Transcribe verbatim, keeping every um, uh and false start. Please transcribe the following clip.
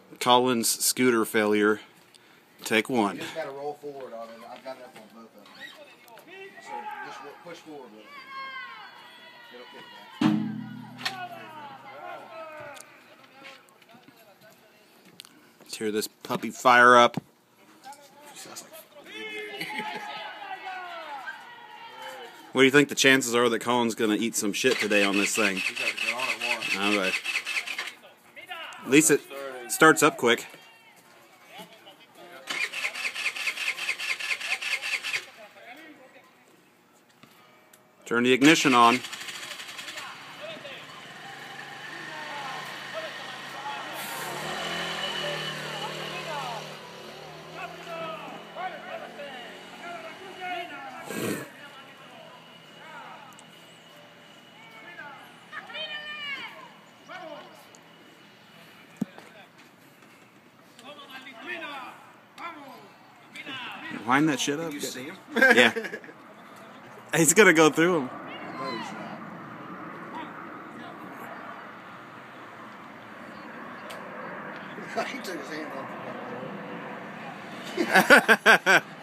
Collin's scooter failure. Take one. You just gotta roll forward on it. I've got it up on both of them. So just push forward with it. It'll kick back. Let's hear this puppy fire up. What do you think the chances are that Collin's going to eat some shit today on this thing? He's got to get on at once. All right. At least it starts up quick. Turn the ignition on. Wind that shit up. You see him? Yeah. He's gonna go through him. No, he's not. He took his hand off the